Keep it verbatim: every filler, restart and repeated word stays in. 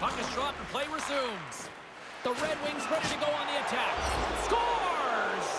Puck is dropped and play resumes. The Red Wings ready to go on the attack. Scores!